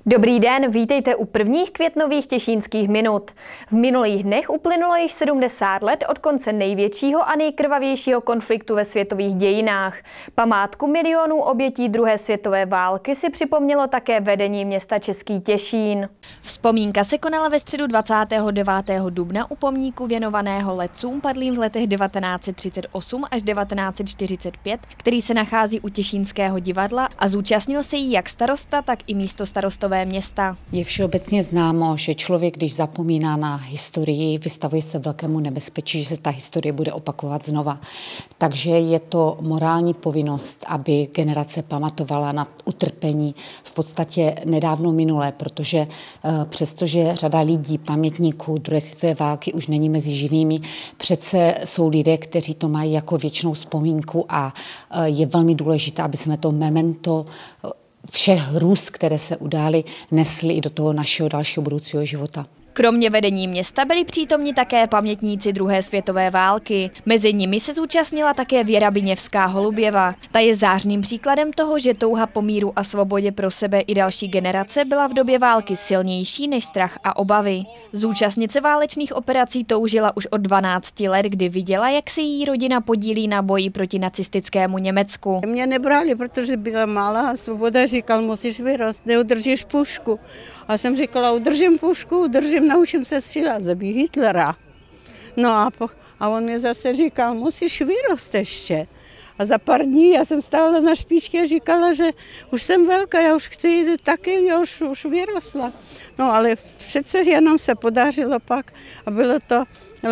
Dobrý den, vítejte u prvních květnových Těšínských minut. V minulých dnech uplynulo již 70 let od konce největšího a nejkrvavějšího konfliktu ve světových dějinách. Památku milionů obětí druhé světové války si připomnělo také vedení města Český Těšín. Vzpomínka se konala ve středu 29. dubna u pomníku věnovaného letcům padlým v letech 1938 až 1945, který se nachází u Těšínského divadla a zúčastnil se jí jak starosta, tak i místostarostové města. Je všeobecně známo, že člověk, když zapomíná na historii, vystavuje se velkému nebezpečí, že se ta historie bude opakovat znova. Takže je to morální povinnost, aby generace pamatovala na utrpení v podstatě nedávno minulé, protože přestože řada lidí, pamětníků druhé světové války už není mezi živými, přece jsou lidé, kteří to mají jako věčnou vzpomínku a je velmi důležité, aby jsme to memento všech hrůz, které se udály, nesli i do toho našeho dalšího budoucího života. Kromě vedení města byli přítomni také pamětníci druhé světové války. Mezi nimi se zúčastnila také Věra Biněvská-Holuběva. Ta je zářným příkladem toho, že touha po míru a svobodě pro sebe i další generace byla v době války silnější než strach a obavy. Zúčastnice válečných operací toužila už od 12 let, kdy viděla, jak se její rodina podílí na boji proti nacistickému Německu. Mě nebrali, protože byla malá a Svoboda říkal, musíš vyrost, neudržíš pušku. A jsem říkala, udržím pušku, naučím se střílet, zabij Hitlera. No a on mě zase říkal, musíš vyrost ještě. A za pár dní já jsem stála na špičce a říkala, že už jsem velká, já už chci jít taky, já už vyrostla. No ale přece jenom se podařilo pak a bylo to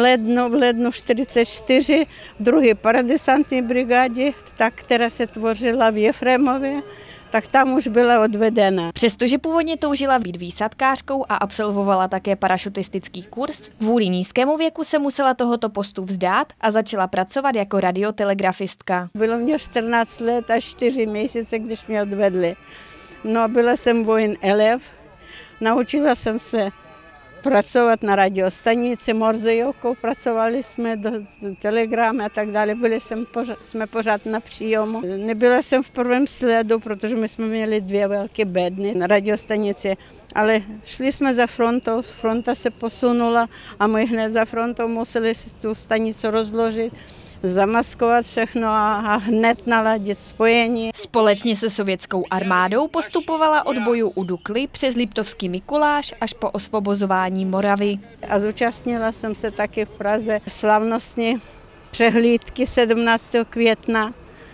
v lednu 1944 v druhé paradesantní brigádě, ta, která se tvořila v Jefremově, tak tam už byla odvedena. Přestože původně toužila být výsadkářkou a absolvovala také parašutistický kurz, kvůli nízkému věku se musela tohoto postu vzdát a začala pracovat jako radiotelegrafistka. Bylo mě 14 let a 4 měsíce, když mě odvedli. No, byla jsem vojen elev, naučila jsem se pracovat na radiostanici Morzejovkou, pracovali jsme do telegramy a tak dále, jsme pořád na příjomu. Nebyla jsem v prvém sledu, protože my jsme měli 2 velké bedny na radiostanici, ale šli jsme za frontou, fronta se posunula a my hned za frontou museli tu stanici rozložit, zamaskovat všechno a hned naladit spojení. Společně se sovětskou armádou postupovala od bojů u Dukly přes Liptovský Mikuláš až po osvobozování Moravy. A zúčastnila jsem se taky v Praze slavnostní přehlídky 17. května.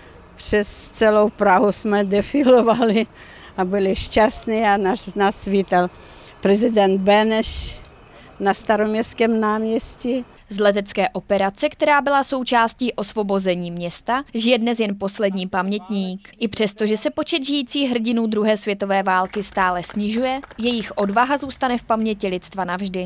Přes celou Prahu jsme defilovali a byli šťastní a nás vítal prezident Beneš na Staroměstském náměstí. Z letecké operace, která byla součástí osvobození města, žije dnes jen poslední pamětník. I přesto, že se počet žijících hrdinů druhé světové války stále snižuje, jejich odvaha zůstane v paměti lidstva navždy.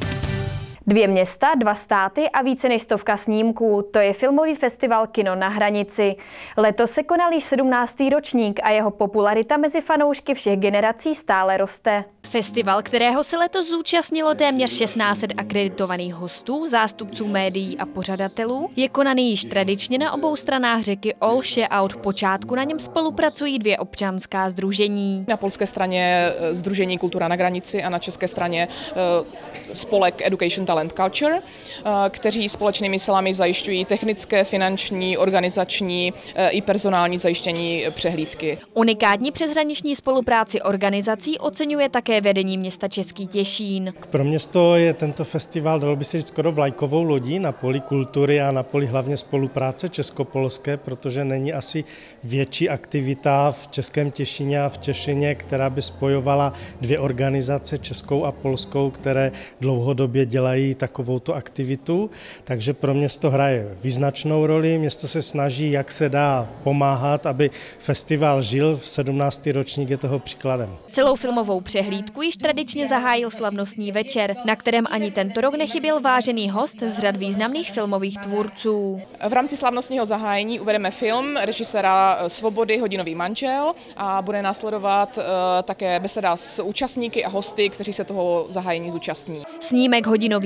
2 města, 2 státy a více než 100 snímků. To je filmový festival Kino na hranici. Letos se konal již 17. ročník a jeho popularita mezi fanoušky všech generací stále roste. Festival, kterého se letos zúčastnilo téměř 1600 akreditovaných hostů, zástupců médií a pořadatelů, je konaný již tradičně na obou stranách řeky Olše a od počátku na něm spolupracují 2 občanská sdružení. Na polské straně Sdružení Kultura na hranici a na české straně spolek Education Talent Culture, kteří společnými silami zajišťují technické, finanční, organizační i personální zajištění přehlídky. Unikátní přeshraniční spolupráci organizací oceňuje také vedení města Český Těšín. Pro město je tento festival, dalo by se říct, skoro vlajkovou lodí na poli kultury a na poli hlavně spolupráce českopolské, protože není asi větší aktivita v Českém Těšíně a v Těšíně, která by spojovala 2 organizace, českou a polskou, které dlouhodobě dělají takovouto aktivitu. Takže pro město hraje význačnou roli. Město se snaží, jak se dá pomáhat, aby festival žil. V 17. ročník je toho příkladem. Celou filmovou přehlídku již tradičně zahájil slavnostní večer, na kterém ani tento rok nechyběl vážený host z řad významných filmových tvůrců. V rámci slavnostního zahájení uvedeme film režiséra Svobody Hodinový manžel a bude následovat také beseda s účastníky a hosty, kteří se toho zahájení zúčastní. Snímek Hodinový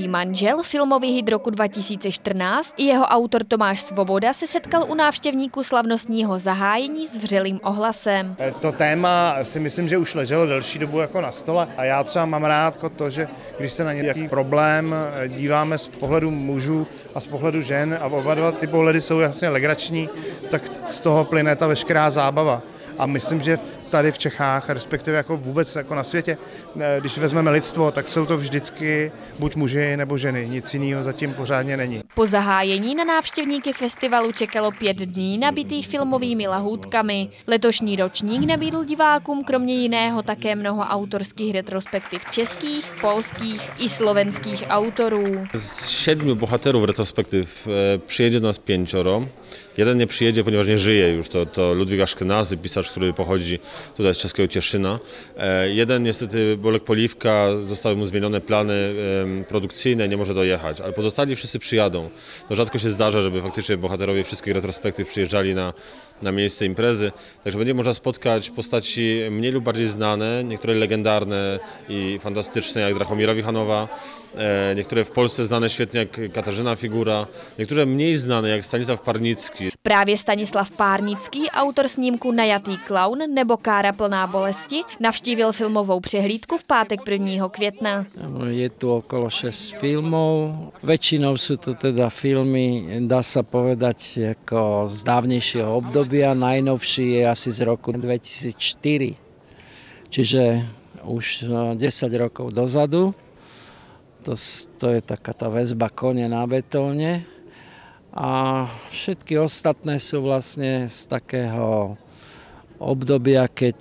Nový manžel, filmový hit roku 2014, i jeho autor Tomáš Svoboda se setkal u návštěvníků slavnostního zahájení s vřelým ohlasem. To téma si myslím, že už leželo delší dobu jako na stole a já třeba mám rád to, že když se na nějaký problém díváme z pohledu mužů a z pohledu žen a oba dva ty pohledy jsou jasně legrační, tak z toho plyne ta veškerá zábava. A myslím, že tady v Čechách, respektive jako vůbec jako na světě, když vezmeme lidstvo, tak jsou to vždycky buď muži nebo ženy. Nic jiného zatím pořádně není. Po zahájení na návštěvníky festivalu čekalo 5 dní nabitých filmovými lahůdkami. Letošní ročník nabídl divákům kromě jiného také mnoho autorských retrospektiv českých, polských i slovenských autorů. Z 7 bohaterów retrospektyw przyjedzie do nas 5. Jeden nie przyjedzie, ponieważ nie żyje już. To Ludwik Aszkenazy, pisarz, który pochodzi tutaj z czeskiego Cieszyna. Jeden niestety, Bolek Poliwka, zostały mu zmienione plany produkcyjne, nie może dojechać, ale pozostali wszyscy przyjadą. No rzadko się zdarza, żeby faktycznie bohaterowie wszystkich retrospektyw przyjeżdżali na miejsce imprezy. Także będzie można spotkać postaci mniej lub bardziej znane, niektóre legendarne i fantastyczne jak Drachomira Wichanowa, niektóre w Polsce znane świetnie jak Katarzyna Figura, niektóre mniej znane jak Stanisław Parnicki. Právě Stanislav Párnický, autor snímku Najatý klaun nebo Kára plná bolesti, navštívil filmovou přehlídku v pátek 1. května. Je tu okolo 6 filmov. Väčšinou sú to teda filmy, dá sa povedať, ako z dávnejšieho obdobia. Najnovší je asi z roku 2004, čiže už 10 rokov dozadu. To je taká tá väzba Kone na betóne. A všetky ostatné sú vlastne z takého obdobia, keď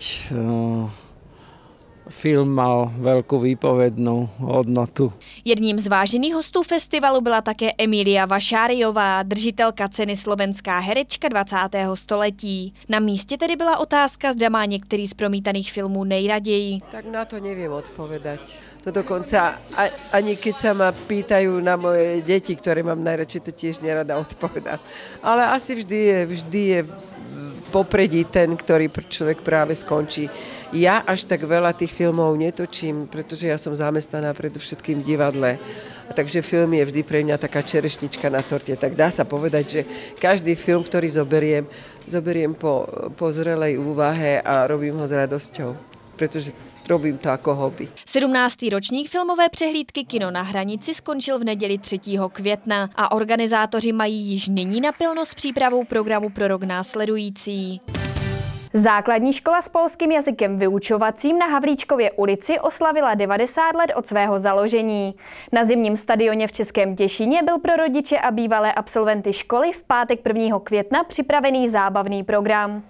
film mal velkou výpovědnou hodnotu. Jedním z vážených hostů festivalu byla také Emília Vašáriová, držitelka ceny Slovenská herečka 20. století. Na místě tedy byla otázka, zda má některý z promítaných filmů nejraději. Tak na to neviem odpovedať. To dokonca ani keď sa ma pýtajú na moje deti, ktoré mám najradšej, to tiež nerada odpovedám. Ale asi vždy je popredí ten, ktorý človek práve skončí. Ja až tak veľa tých filmov netočím, pretože ja som zamestnaná predovšetkým v divadle. A takže film je vždy pre mňa taká čerešnička na torte. Tak dá sa povedať, že každý film, ktorý zoberiem po zrelej úvahe a robím ho s radosťou, pretože robím to jako hobby. 17. ročník filmové přehlídky Kino na hranici skončil v neděli 3. května a organizátoři mají již nyní napilno s přípravou programu pro rok následující. Základní škola s polským jazykem vyučovacím na Havlíčkově ulici oslavila 90 let od svého založení. Na zimním stadioně v Českém Těšíně byl pro rodiče a bývalé absolventy školy v pátek 1. května připravený zábavný program.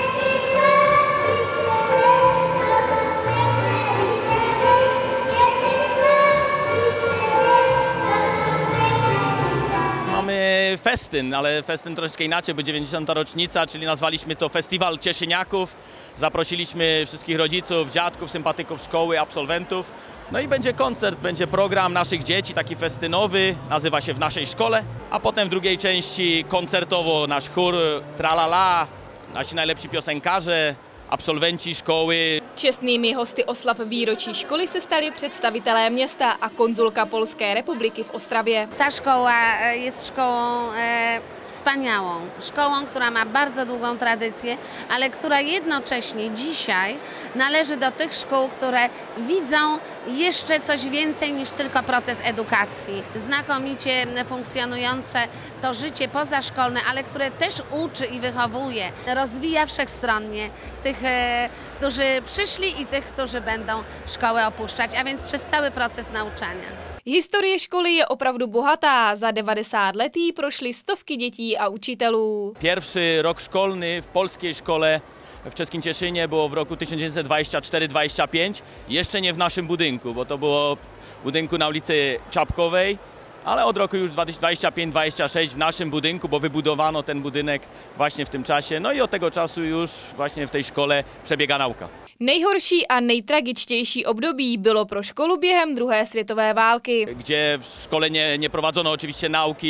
Festyn, ale festyn troszeczkę inaczej, bo 90. rocznica, czyli nazwaliśmy to Festiwal Cieszyniaków. Zaprosiliśmy wszystkich rodziców, dziadków, sympatyków szkoły, absolwentów. No i będzie koncert, będzie program naszych dzieci, taki festynowy, nazywa się W naszej szkole. A potem w drugiej części koncertowo nasz chór Tralala, nasi najlepsi piosenkarze, absolventi školy. Čestnými hosty oslav výročí školy se stali představitelé města a konzulka Polské republiky v Ostravě. Ta szkoła jest szkołą wspaniałą, szkołą, która ma bardzo długą tradycję, ale która jednocześnie dzisiaj należy do tych szkół, które widzą jeszcze coś więcej niż tylko proces edukacji. Znakomicie funkcjonujące to życie pozaszkolne, ale które też uczy i wychowuje, rozwija wszechstronnie tych, którzy przyszli i tych, którzy będą szkołę opuszczać, a więc przez cały proces nauczania. Historie školy je opravdu bohatá. Za 90 let jí prošly stovky dětí a učitelů. Pierwszy rok szkolny w polskiej szkole w czeskim Cieszynie było w roku 1924-25. Jeszcze nie w naszym budynku, bo to było w budynku na ulicy Czapkowej. Ale od roku już 25-26 w naszym budynku, bo wybudowano ten budynek właśnie w tym czasie. No i od tego czasu już właśnie w tej szkole przebiega nauka. Nejhorší a nejtragičtější období bylo pro školu během druhé světové války. Gdzie w szkole nie prowadzono oczywiście nauki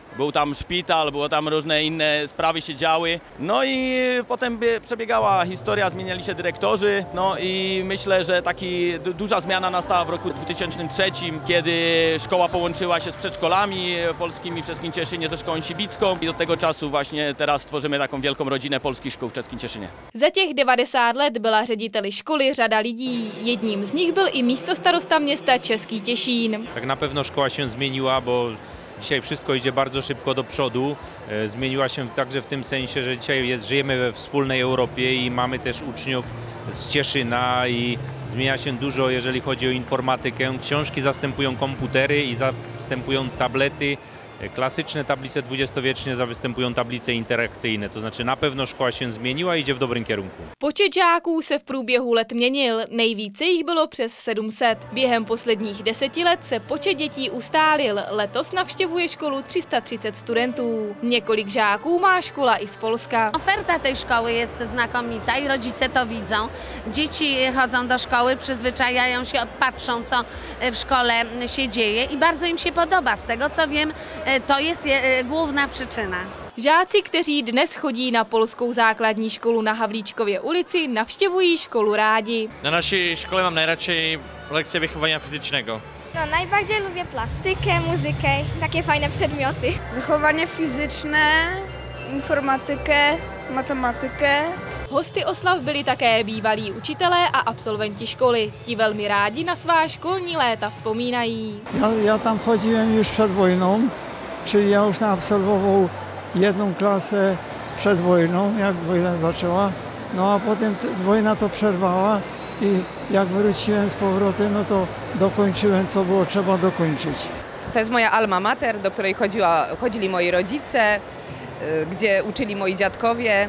Był tam szpital, było tam różne inne sprawy się działy. No i potem przebiegała historia, zmieniali się dyrektorzy. No i myślę, że taki duża zmiana nastała w roku 2003, kiedy szkoła połączyła się z przedszkolami polskimi w Czeskim Cieszynie ze szkołą sibicką. I do tego czasu właśnie teraz tworzymy taką wielką rodzinę polskich szkół w Českém Těšíně. Za těch 90 let byla řediteli školy řada lidí. Jedním z nich byl i místostarosta města Český Těšín. Tak na pewno szkoła się zmieniła, bo dzisiaj wszystko idzie bardzo szybko do przodu. Zmieniła się także w tym sensie, że dzisiaj żyjemy we wspólnej Europie i mamy też uczniów z Cieszyna i zmienia się dużo, jeżeli chodzi o informatykę. Książki zastępują komputery i zastępują tablety. Klasyczne tablice dwudziestowieczne zastępują tablice interakcyjne, to znaczy na pewno szkoła się zmieniła i idzie w dobrym kierunku. Počet žáků se v průběhu let měnil, nejvíce jich bylo přes 700. Během posledních 10 let se počet dětí ustálil, letos navštěvuje školu 330 studentů. Několik žáků má škola i z Polska. Oferta tej szkoły jest znakomita i rodzice to widzą. Dzieci chodzą do szkoły, przyzwyczajają się, patrzą co w szkole się dzieje i bardzo im się podoba. Z tego co wiem, to jest główna przyczyna. Žáci, kteří dnes chodí na polskou základní školu na Havlíčkově ulici, navštěvují školu rádi. Na naší škole mám nejradši lekcje wychowania fizycznego. No, najbardziej lubię plastykę, muzykę, takie fajne przedmioty. Wychowanie fizyczne, informatykę, matematykę. Hosty oslav byli také bývalí učitelé a absolventi školy. Ti velmi rádi na svá školní léta vzpomínají. Ja tam chodziłem już przed wojną, czyli ja już absolwował jedną klasę przed wojną, jak wojna zaczęła. No a potem wojna to przerwała i jak wróciłem z powrotem, no to dokończyłem, co było trzeba dokończyć. To jest moja alma mater, do której chodzili moi rodzice, gdzie uczyli moi dziadkowie.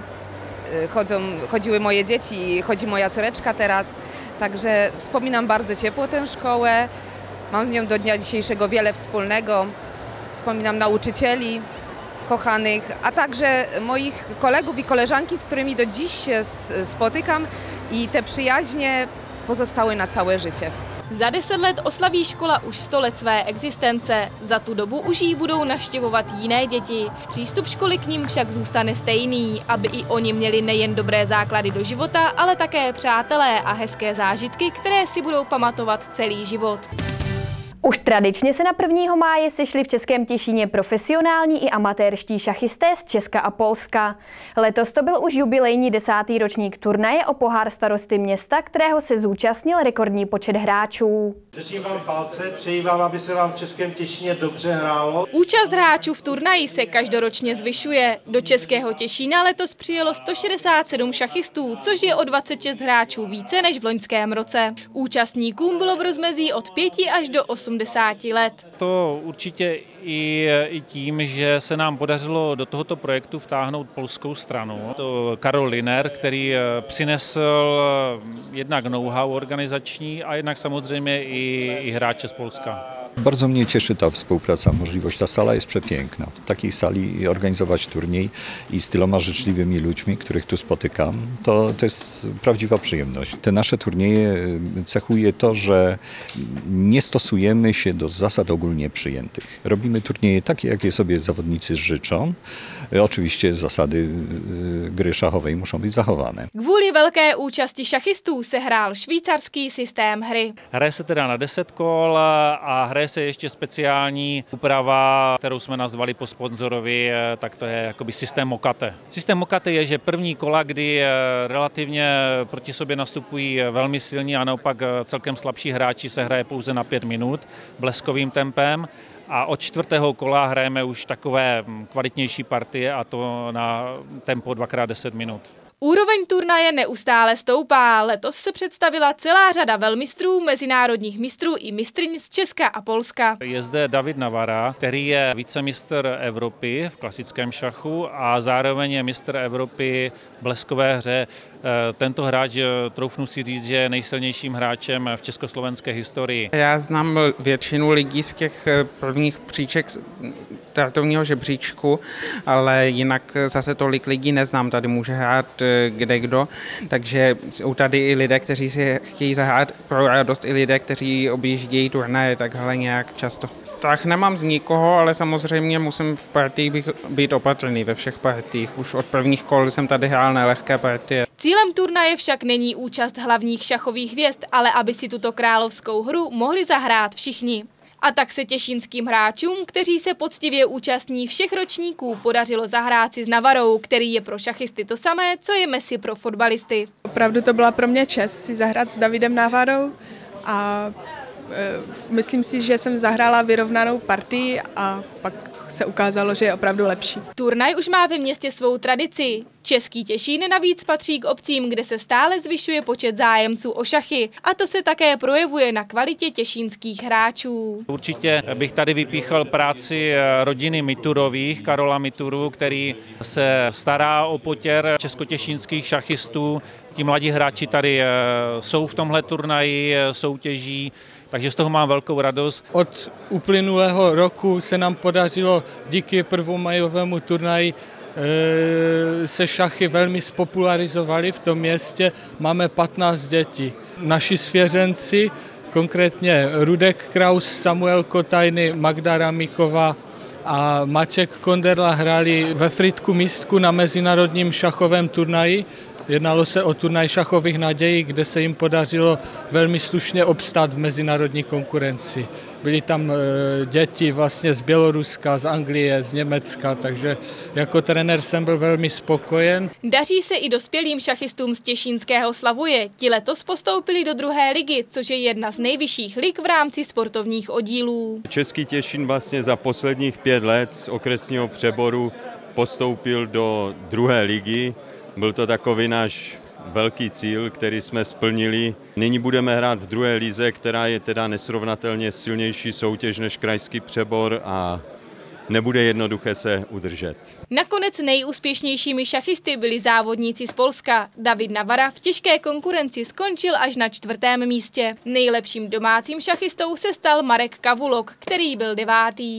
Chodziły moje dzieci, chodzi moja córeczka teraz, także wspominam bardzo ciepło tę szkołę, mam z nią do dnia dzisiejszego wiele wspólnego, wspominam nauczycieli kochanych, a także moich kolegów i koleżanki, z którymi do dziś się spotykam i te przyjaźnie pozostały na całe życie. Za 10 let oslaví škola už 100 let své existence. Za tu dobu už ji budou navštěvovat jiné děti. Přístup školy k nim však zůstane stejný, aby i oni měli nejen dobré základy do života, ale také přátelé a hezké zážitky, které si budou pamatovat celý život. Už tradičně se na 1. máje sešli v Českém Těšíně profesionální i amatérští šachisté z Česka a Polska. Letos to byl už jubilejní 10. ročník turnaje o pohár starosty města, kterého se zúčastnil rekordní počet hráčů. Držím vám palce, přeji vám, aby se vám v Českém Těšíně dobře hrálo. Účast hráčů v turnaji se každoročně zvyšuje. Do Českého Těšína letos přijelo 167 šachistů, což je o 26 hráčů více než v loňském roce. Účastníkům bylo v rozmezí od 5 až do 80 let. To určitě i tím, že se nám podařilo do tohoto projektu vtáhnout polskou stranu. To Karol Liner, který přinesl jednak know-how organizační a jednak samozřejmě i hráče z Polska. Bardzo mnie cieszy ta współpraca, możliwość. Ta sala jest przepiękna. W takiej sali organizować turniej i z tyloma życzliwymi ludźmi, których tu spotykam, to jest prawdziwa przyjemność. Te nasze turnieje cechuje to, że nie stosujemy się do zasad ogólnie przyjętych. Robimy turnieje takie, jakie sobie zawodnicy życzą. Oczywiście zasady gry szachowej muszą być zachowane. Kvůli velké účasti šachistů se hrál švýcarský systém hry. Hraje se teda na 10 kol a hraje se ještě speciální úprava, kterou jsme nazvali po sponzorovi, tak to je jakoby systém Mokate. Systém Mokate je, že první kola, kdy relativně proti sobě nastupují velmi silní a naopak celkem slabší hráči, se hraje pouze na 5 minut bleskovým tempem. A od 4. kola hrajeme už takové kvalitnější partie a to na tempo 2x10 minut. Úroveň turnaje neustále stoupá. Letos se představila celá řada velmistrů, mezinárodních mistrů i mistryň z Česka a Polska. Je zde David Navara, který je vicemistr Evropy v klasickém šachu a zároveň je mistr Evropy v bleskové hře. Tento hráč, troufnu si říct, že je nejsilnějším hráčem v československé historii. Já znám většinu lidí z těch prvních příček startovního žebříčku, ale jinak zase tolik lidí neznám. Tady může hrát kdekdo, takže jsou tady i lidé, kteří si chtějí zahrát pro radost, i lidé, kteří objíždějí turnaje takhle nějak často. Strach nemám z nikoho, ale samozřejmě musím v partiích být opatrný ve všech partiích. Už od prvních kol jsem tady hrál nelehké partie. Cílem turnaje však není účast hlavních šachových hvězd, ale aby si tuto královskou hru mohli zahrát všichni. A tak se těšínským hráčům, kteří se poctivě účastní všech ročníků, podařilo zahrát si s Navarou, který je pro šachisty to samé, co je Messi pro fotbalisty. Opravdu to byla pro mě čest si zahrát s Davidem Navarou a myslím si, že jsem zahrála vyrovnanou partii a pak se ukázalo, že je opravdu lepší. Turnaj už má ve městě svou tradici. Český Těšín navíc patří k obcím, kde se stále zvyšuje počet zájemců o šachy a to se také projevuje na kvalitě těšínských hráčů. Určitě bych tady vypíchl práci rodiny Miturových, Karola Mituru, který se stará o potěr českotěšínských šachistů. Ti mladí hráči tady jsou v tomhle turnaji, soutěží, takže z toho mám velkou radost. Od uplynulého roku se nám podařilo díky prvomajovému turnaji se šachy velmi spopularizovaly v tom městě. Máme 15 dětí. Naši svěřenci, konkrétně Rudek Kraus, Samuel Kotajny, Magda Ramíková a Matěk Konderla hráli ve Frýdku Místku na mezinárodním šachovém turnaji. Jednalo se o turnaj šachových nadějí, kde se jim podařilo velmi slušně obstát v mezinárodní konkurenci. Byly tam děti vlastně z Běloruska, z Anglie, z Německa, takže jako trenér jsem byl velmi spokojen. Daří se i dospělým šachistům z Těšínského Slavuje. Ti letos postoupili do 2. ligy, což je jedna z nejvyšších lig v rámci sportovních oddílů. Český Těšín vlastně za posledních 5 let z okresního přeboru postoupil do 2. ligy. Byl to takový náš velký cíl, který jsme splnili. Nyní budeme hrát v 2. lize, která je teda nesrovnatelně silnější soutěž než krajský přebor a nebude jednoduché se udržet. Nakonec nejúspěšnějšími šachisty byli závodníci z Polska. David Navara v těžké konkurenci skončil až na 4. místě. Nejlepším domácím šachistou se stal Marek Kavulok, který byl 9.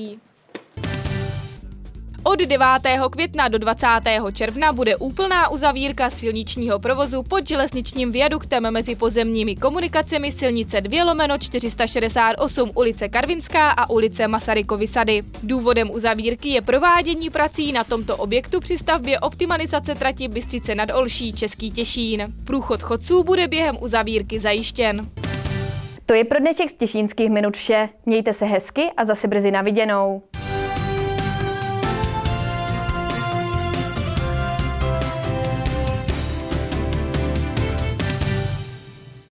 Od 9. května do 20. června bude úplná uzavírka silničního provozu pod železničním viaduktem mezi pozemními komunikacemi silnice 2/468 ulice Karvinská a ulice Masarykovy sady. Důvodem uzavírky je provádění prací na tomto objektu při stavbě optimalizace trati Bystřice nad Olší Český Těšín. Průchod chodců bude během uzavírky zajištěn. To je pro dnešek z Těšínských minut vše. Mějte se hezky a zase brzy na viděnou.